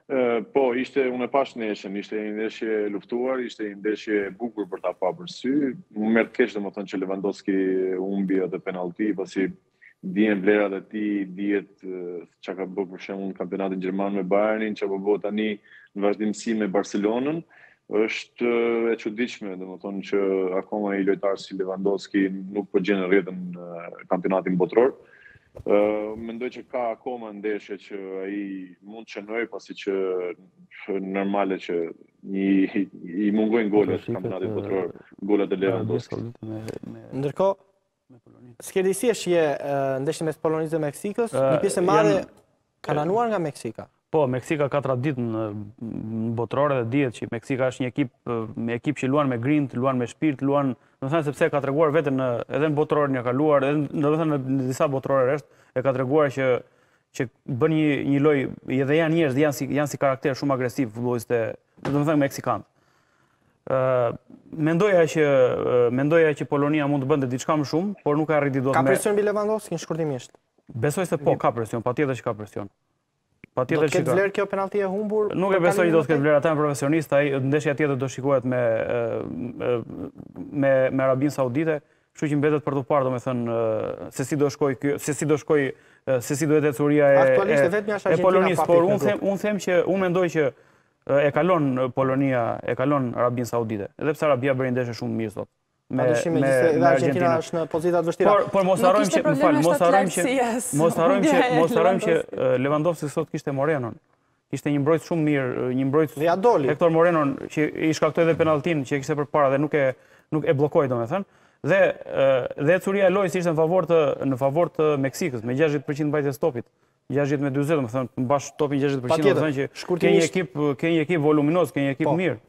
Po, ishte unë e pash neshin, ishte një ndeshje luftuar, ishte një ndeshje e bukur për ta pa për sy. Më merr keq domethënë që Lewandowski humbi atë penallti, pasi dihen vlerat e tij, dihet çka ka bërë për shembull në kampionatin gjerman me Bayernin, çka po bëhet tani në vazhdimsi me Barcelonën. Është e çuditshme, domethënë që akoma një lojtar si Lewandowski nuk po gjen rrjetën në kampionatin botror. Mendoj që ka akoma ndeshje që ai mund të shënojë, pasi që normale që i mungojnë golet në kampionatin botror, golet e Lewandowski. Ndërkohë, s'keni si e shije ndeshjen mes Polonisë dhe Meksikës, një pjesë e madhe ka ranuar nga Meksika. Po, Meksika ka traditë në botrore dhe dihet që Meksika është një ekip që luan me grind, luan me shpirt, luan, domethënë sepse ka treguar veten edhe në botrorin e kaluar, edhe domethënë në disa botrore rresht e ka treguar që bën një lojë dhe janë njerëz, janë si karakter shumë agresiv futbollistë, domethënë meksikanë. Mendoja që Polonia mund të bënte diçka më shumë, por nuk arriti dot me. Ka presion mbi Lewandowski shkurtimisht? Besoj se po, ka presion, patjetër që ka presion. Do të ketë vlerë kjo penallti e humbur? Nuk e besoj që do të ketë vlerë, ata janë profesionistë, ndeshja tjetër do shikohet me Arabinë Saudite, kështu që mbetet për të parë domethënë se si do shkojë, se si do jetë ecuria e Polonisë, por unë mendoj që e kalon Polonia, e kalon Arabinë Saudite, edhe pse Arabia bëri ndeshje shumë mirë sot. Me Argentina është në pozita të vështira. Por mos harrojmë që Lewandowski sot kishte Morenon. Kishte një mbrojtës shumë mirë, një mbrojtës Hector Morenon që i shkaktoi edhe penalltin që e kishte përpara dhe nuk e bllokoi domethënë. Dhe ecuria e lojës ishte në favor të Meksikës me 60% mbajtje stopit. 60-40, domethënë mbash topin 60%, domethënë që ke një ekip voluminoz, ke një ekip mirë.